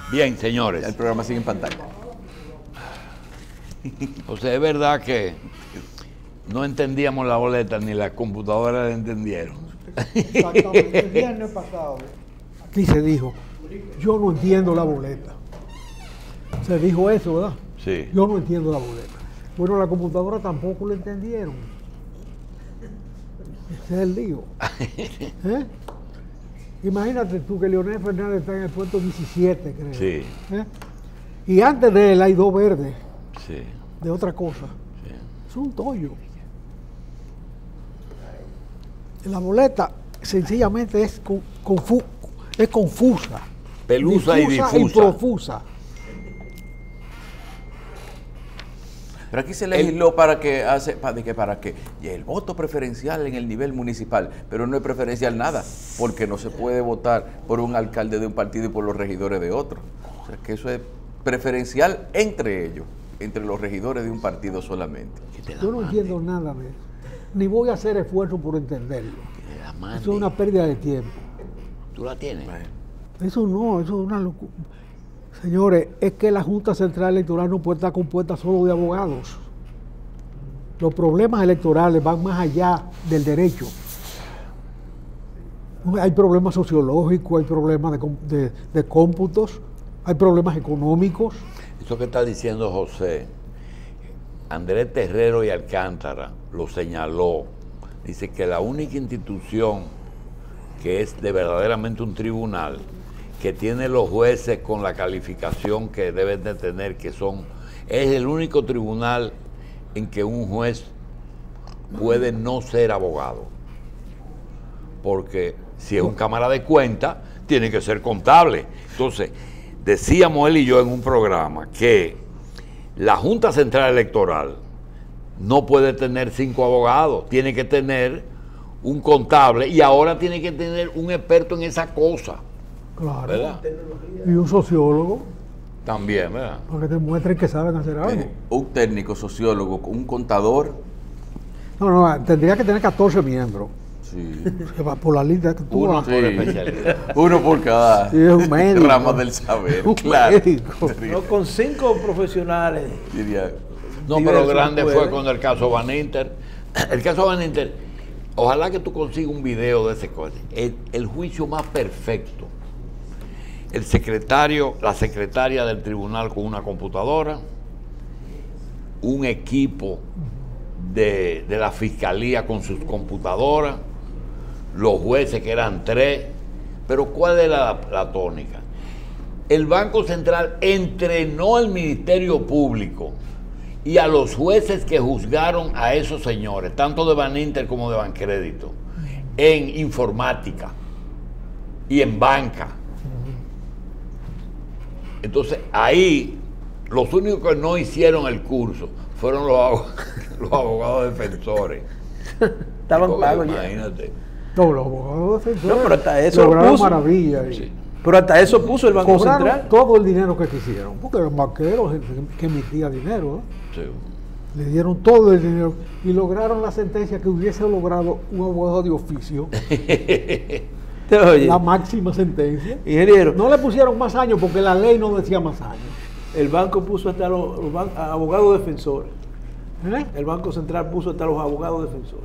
Bien, señores. El programa sigue en pantalla. O sea, es verdad que no entendíamos la boleta, ni las computadoras la entendieron. Exactamente. El viernes pasado, aquí se dijo, yo no entiendo la boleta. Se dijo eso, ¿verdad? Sí. Yo no entiendo la boleta. Bueno, la computadora tampoco lo entendieron. Ese es el lío. ¿Eh? Imagínate tú que Leonel Fernández está en el puesto 17, creo. Sí. ¿Eh? Y antes de él hay dos verdes Sí. de otra cosa. Sí. Es un tollo. La boleta sencillamente es confusa. Pelusa y difusa. Y profusa. Pero aquí se legisló para que el voto preferencial en el nivel municipal, pero no es preferencial nada, porque no se puede votar por un alcalde de un partido y por los regidores de otro. O sea, que eso es preferencial entre ellos, entre los regidores de un partido solamente. Yo no entiendo nada de eso, ni voy a hacer esfuerzo por entenderlo. Eso es una pérdida de tiempo. ¿Tú la tienes? Eso no, eso es una locura. Señores, es que la Junta Central Electoral no puede estar compuesta solo de abogados. Los problemas electorales van más allá del derecho. Hay problemas sociológicos, hay problemas de cómputos, hay problemas económicos. Eso que está diciendo José, Andrés Terrero y Alcántara lo señaló. Dice que la única institución que es de verdaderamente un tribunal, que tiene los jueces con la calificación que deben de tener, es el único tribunal en que un juez puede no ser abogado. Porque si es un cámara de cuentas, tiene que ser contable. Entonces, decíamos él y yo en un programa que la Junta Central Electoral no puede tener 5 abogados, tiene que tener un contable y ahora tiene que tener un experto en esa cosa. Claro. ¿Verdad? Y un sociólogo, También, ¿verdad? para que te muestren que saben hacer algo. Un técnico, sociólogo, un contador. No, tendría que tener 14 miembros. Sí. Que va por la lista que tú Uno vas. por especialidad. Uno por cada Sí, es un médico. rama del saber. Un Claro. médico. No, con 5 profesionales. Diría, No, Diversos pero grande puede. fue con el caso Van Inter. El caso Van Inter, ojalá que tú consigas un video de ese cosa. El juicio más perfecto. El secretario, la secretaria del tribunal con una computadora, un equipo de la fiscalía con sus computadoras, los jueces que eran 3, pero ¿cuál es la tónica? El Banco Central entrenó al Ministerio Público y a los jueces que juzgaron a esos señores, tanto de Van Inter como de Bancrédito, en informática y en banca. Entonces ahí los únicos que no hicieron el curso fueron los abogados defensores. Estaban Porque, pagos ya. imagínate. No, los abogados defensores No, pero hasta eso lograron puso. maravilla. Y Sí. Pero hasta eso puso el Banco cobraron Central. todo el dinero que quisieron, porque eran banqueros que emitían dinero, ¿eh? Sí. Le dieron todo el dinero y lograron la sentencia que hubiese logrado un abogado de oficio, Oye, la máxima sentencia. ingeniero, No le pusieron más años porque la ley no decía más años. el banco puso hasta los abogados defensores. ¿Eh? El Banco Central puso hasta los abogados defensores.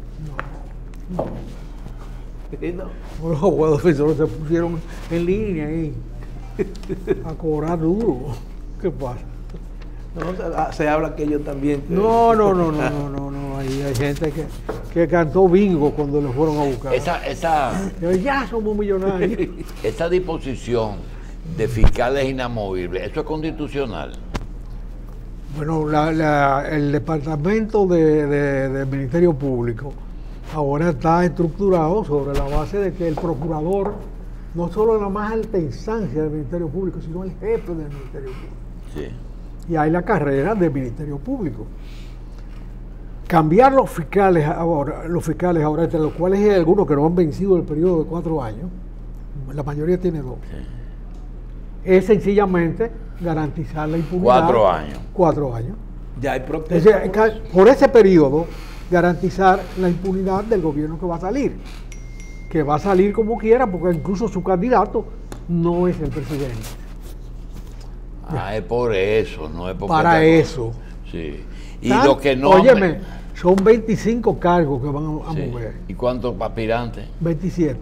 Sí, no. Los abogados defensores se pusieron en línea ahí a cobrar duro. ¿Qué pasa? No, se habla que ellos también. No. Hay gente que cantó bingo cuando los fueron a buscar. Ya somos millonarios. Esa disposición de fiscales inamovibles, ¿eso es constitucional? Bueno, el departamento del Ministerio Público ahora está estructurado sobre la base de que el procurador no solo es la más alta instancia del Ministerio Público, sino el jefe del Ministerio Público. Sí. Y hay la carrera del Ministerio Público. Cambiar los fiscales ahora, entre los cuales hay algunos que no han vencido el periodo de 4 años, la mayoría tiene 2, es sencillamente garantizar la impunidad. 4 años. 4 años. Ya hay Es protestas. decir, por ese periodo, garantizar la impunidad del gobierno que va a salir. Que va a salir como quiera, porque incluso su candidato no es el presidente. Ah, es por eso, no es porque... Para eso. Sí. Y lo que no... Óyeme, son 25 cargos que van a Sí. mover. ¿Y cuántos aspirantes? 27.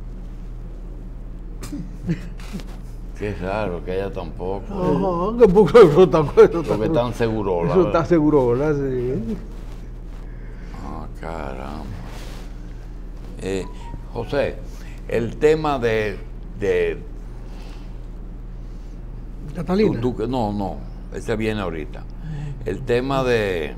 Qué raro que haya tampoco. Ajá, que poco eso está Porque están seguros. Eso está seguro, ¿verdad? Sí. Ah, caramba. José, el tema de Catalina. no, ese viene ahorita. El tema de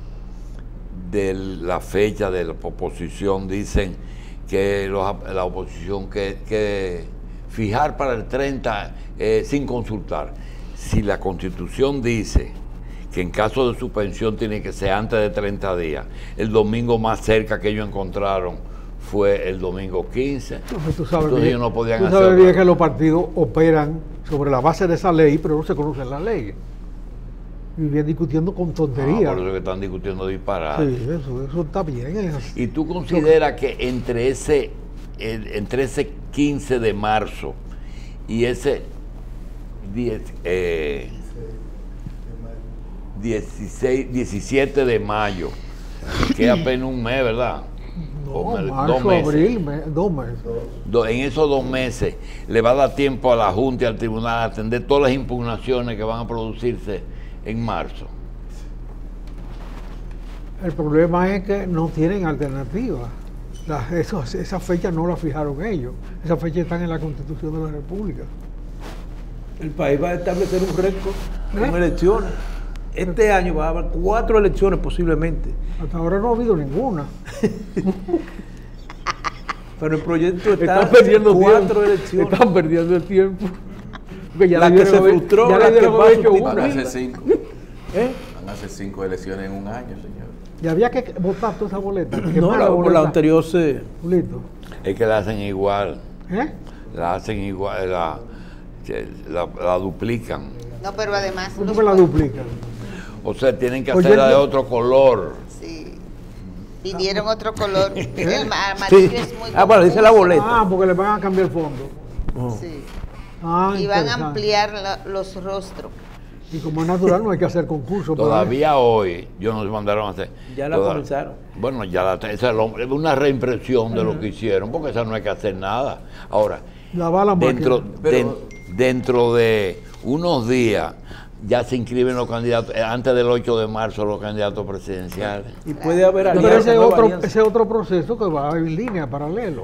la fecha de la oposición, dicen que la oposición que fijar para el 30 sin consultar. Si la Constitución dice que en caso de suspensión tiene que ser antes de 30 días, el domingo más cerca que ellos encontraron fue el domingo 15. Entonces, tú sabes Entonces bien, ellos no podían tú hacer sabes otra bien que cosa. los partidos operan sobre la base de esa ley, pero no se conocen las leyes. Y vienen discutiendo con tonterías. Por eso que están discutiendo disparates. Sí, eso está bien. es así. ¿Y tú consideras que entre ese 15 de marzo y ese 17 de mayo, que es apenas un mes, ¿verdad? No, Dos marzo, meses. abril, 2 meses. En esos 2 meses le va a dar tiempo a la Junta y al Tribunal a atender todas las impugnaciones que van a producirse en marzo. El problema es que no tienen alternativa. Esa fecha no la fijaron ellos. Esas fechas están en la Constitución de la República. El país va a establecer un récord con ¿Eh? elecciones. Este año va a haber 4 elecciones posiblemente. Hasta ahora no ha habido ninguna. Pero el proyecto está Están perdiendo 4 tiempo. elecciones. Están perdiendo el tiempo. Porque ya La le que dieron se haber- frustró, ya la le que dieron va haber a hecho sustituir. Van a una. hacer 5. ¿Eh? Van a hacer 5 elecciones en un año, señor. Y había que votar toda esa boleta. No, quemar por la boleta. anterior se... Listo. Es que la hacen igual, ¿Eh? la hacen igual, la duplican. No, pero además ¿Cómo los que la duplican? O sea, tienen que Oye, hacerla de yo- otro color. sí, pidieron otro color. El Sí. amarillo es muy Bueno, dice la confuso. boleta. Ah, porque le van a cambiar el fondo. Sí. Ah, Y van a interesante. ampliar los rostros. Y como es natural, no hay que hacer concurso. para- Todavía hoy, yo nos mandaron a hacer. Ya la comenzaron. Bueno, esa es una reimpresión de lo que hicieron, porque esa no hay que hacer nada. Ahora, Lavar la dentro, máquina. Pero- dentro de unos días ya se inscriben los candidatos, antes del 8 de marzo, los candidatos presidenciales. Y puede haber Pero alianzas, ese es, nueva otro, alianza. ese es otro proceso que va en línea, paralelo.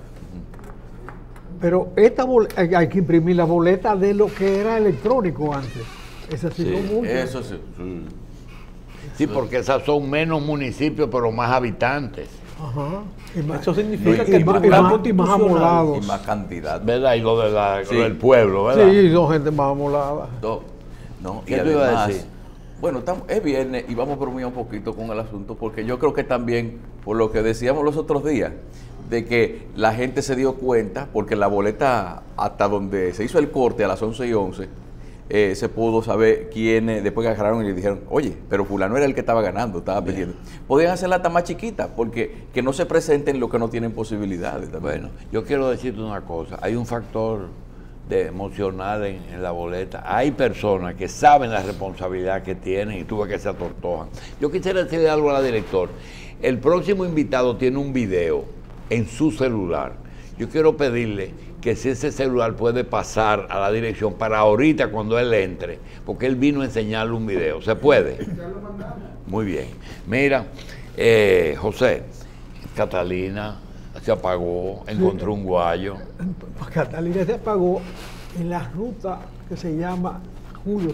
Pero hay que imprimir la boleta de lo que era electrónico antes. Esa sí, Sí, no mucho. Eso sí. sí. Sí, porque esas son menos municipios, pero más habitantes, Ajá. Y más- Eso significa y que el más- y Tribunal más- y más Constitucional amolados. Y más cantidad. ¿verdad? Y lo Sí. del pueblo, ¿verdad? Sí, son gente más amolada. No, y ¿Qué tú ibas a además, decir? bueno, es viernes y vamos a bromear un poquito con el asunto, porque yo creo que también, por lo que decíamos los otros días, de que la gente se dio cuenta, porque la boleta, hasta donde se hizo el corte a las 11:11, se pudo saber quiénes, después que agarraron y le dijeron, oye, pero fulano era el que estaba ganando, estaba pidiendo. Podían hacerla hasta más chiquita, porque que no se presenten los que no tienen posibilidades. también. Bueno, yo quiero decirte una cosa, hay un factor emocional en la boleta. Hay personas que saben la responsabilidad que tienen y tú ves que se atortojan. Yo quisiera decirle algo a la directora. El próximo invitado tiene un video en su celular. Yo quiero pedirle que si ese celular puede pasar a la dirección para ahorita cuando él entre, porque él vino a enseñarle un video. ¿Se puede? Muy bien. Mira, José, Catalina se apagó, encontró un guayo. Catalina se apagó en la ruta que se llama Julio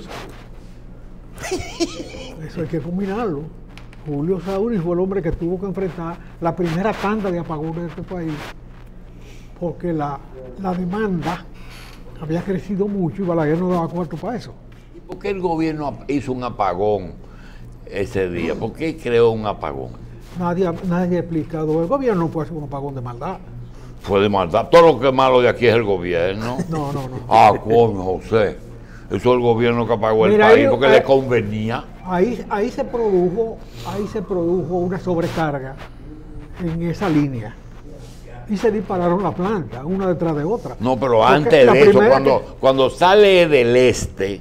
Saúl. Eso hay que combinarlo. Julio Saúl fue el hombre que tuvo que enfrentar la primera tanda de apagones de este país, porque la demanda había crecido mucho y Balaguer no daba cuarto para eso. ¿Y por qué el gobierno hizo un apagón ese día? ¿Por qué creó un apagón? Nadie ha explicado. El gobierno no puede hacer un apagón de maldad. Fue de maldad. Todo lo que es malo de aquí es el gobierno. No. Ah, coño, José. Eso es el gobierno que apagó el Mira, país ahí- porque le convenía. Ahí se produjo una sobrecarga en esa línea. Y se dispararon las plantas, una detrás de otra. No, pero Porque antes la de eso, primera cuando sale del este,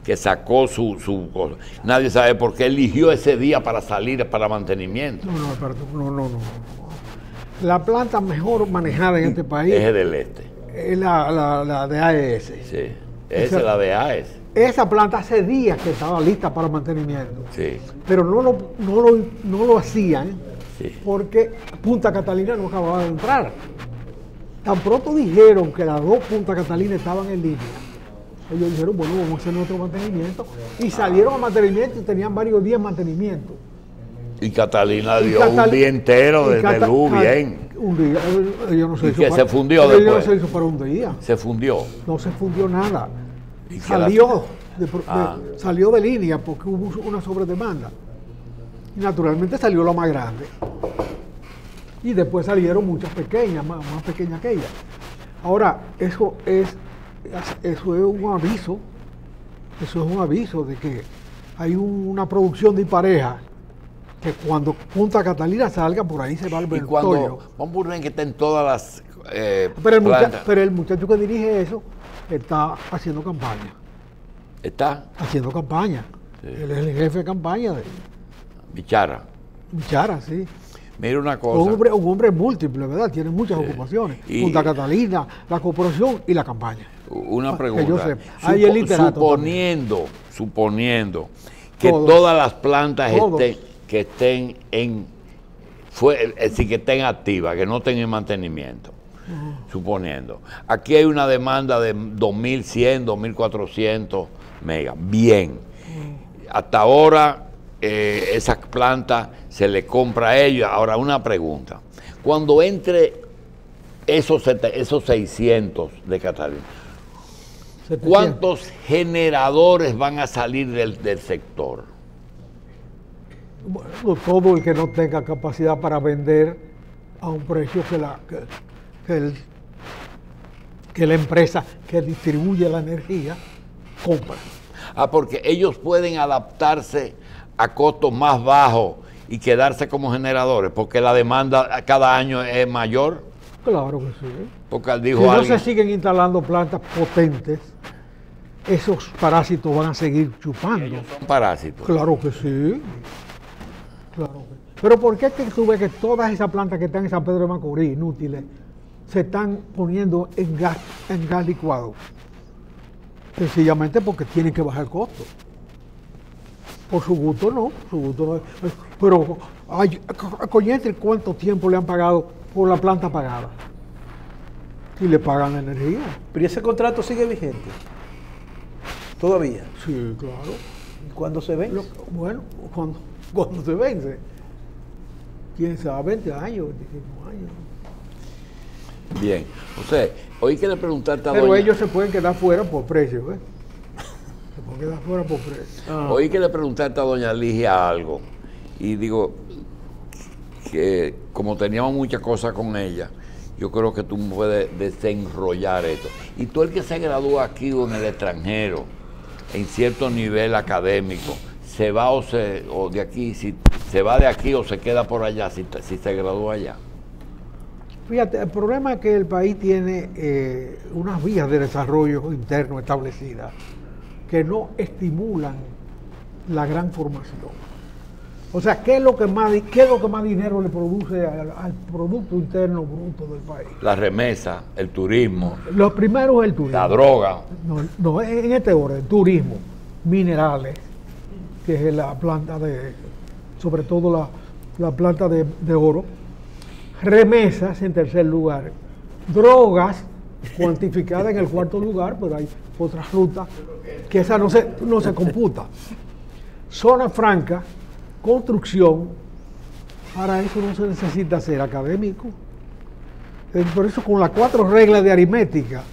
que sacó su cosa. Nadie sabe por qué eligió ese día para salir para mantenimiento. No. La planta mejor manejada en este país Eje del Este. es la de AES. Sí. Esa es la de AES. Esa planta hace días que estaba lista para mantenimiento. Sí. Pero no lo hacían Sí. porque Punta Catalina no acababa de entrar. Tan pronto dijeron que las dos Punta Catalina estaban en línea, ellos dijeron, bueno, vamos a hacer nuestro mantenimiento. Y salieron a mantenimiento y tenían varios días de mantenimiento. Y Catalina Y dio Catal- un día entero y de Cata- luz bien. Un día, ellos no se ¿Y hizo que para- se fundió ellos después? no se hizo para un día. Se fundió. No se fundió nada. ¿Y qué Salió Ah. salió de línea porque hubo una sobredemanda. Y naturalmente salió la más grande. Y después salieron muchas pequeñas, más pequeñas que ella. Ahora, eso es un aviso. Eso es un aviso de que hay una producción dispareja que cuando Punta Catalina salga, por ahí se va al Y Bertollo. cuando Juan Burren, que está en todas las Pero plantas, el muchacho que dirige eso está haciendo campaña. está Haciendo campaña. Sí. Él es el jefe de campaña de Bichara. Bichara, sí. Mira una Un cosa. hombre múltiple, ¿verdad? Tiene muchas ocupaciones. Y- Punta Catalina, la corporación y la campaña. Una Que pregunta. yo sepa. Hay el literato suponiendo que Todos. todas las plantas Todos. estén que estén activas, que no tengan mantenimiento. Suponiendo. Aquí hay una demanda de 2.100, 2.400 megas. Bien. Hasta ahora esas plantas se le compra a ellos. Ahora una pregunta. Cuando entre esos 600 de Catalina, 700. ¿cuántos generadores van a salir del sector? Bueno, todo el que no tenga capacidad para vender a un precio que la empresa que distribuye la energía compra. Porque ellos pueden adaptarse a costos más bajos y quedarse como generadores, porque la demanda cada año es mayor. Claro que sí. Porque Si dijo no alguien, se siguen instalando plantas potentes, esos parásitos van a seguir chupando. son parásitos. Claro que sí. Claro que sí. Pero ¿por qué es que tú ves que todas esas plantas que están en San Pedro de Macorís, inútiles, se están poniendo en gas licuado? Sencillamente porque tienen que bajar el costo. Por su gusto no. Pero, Coñete, ¿cuánto tiempo le han pagado por la planta pagada? Y le pagan la energía. Pero ese contrato sigue vigente. Todavía. Sí, claro. ¿Cuándo se ve? Bueno, cuando se vence, quién sabe, 20 años, 25 años. Bien. O sea, oí que le preguntaste a Pero doña, ellos se pueden quedar fuera por precio, ¿eh? Se pueden quedar fuera por precio. oí que le preguntaste a doña Ligia algo. Y digo que como teníamos muchas cosas con ella, yo creo que tú puedes desenrollar esto. Y tú el que se gradúa aquí o en el extranjero, en cierto nivel académico, se va o de aquí, si se va de aquí o se queda por allá, si se gradúa allá. Fíjate, el problema es que el país tiene unas vías de desarrollo interno establecidas que no estimulan la gran formación. O sea, ¿qué es lo que más dinero le produce al Producto Interno Bruto del país? La remesa, el turismo, Lo primero es el turismo. la droga. No, en este orden, turismo, minerales, que es la planta sobre todo la planta de oro, remesas en tercer lugar, drogas cuantificadas en el cuarto lugar, pero hay otras rutas que esa no se computa. Zona franca, construcción, para eso no se necesita ser académico. Por eso con las 4 reglas de aritmética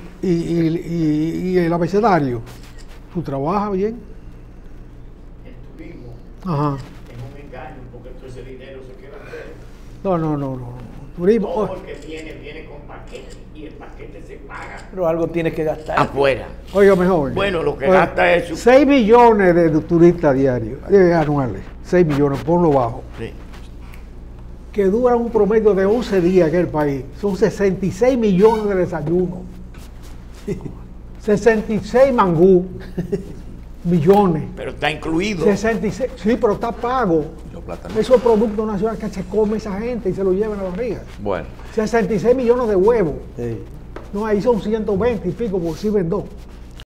y el abecedario, tú trabajas bien. El turismo Ajá. es un engaño porque todo ese dinero se queda entero. No. Turismo. Todo el que viene con paquete y el paquete se paga Pero algo tienes que gastar. afuera. Oiga, mejor. Bueno, lo que gasta es su- 6 millones de turistas diarios, anuales. 6 millones, ponlo bajo. Sí. Que duran un promedio de 11 días en el país. Son 66 millones de desayunos. 66 mangú. millones. Pero está incluido. 66, sí, pero está pago. Los plátanos. Eso es producto nacional que se come esa gente y se lo llevan a la barriga. Bueno. 66 millones de huevos. Sí. No, ahí son 120 y pico por si ven dos.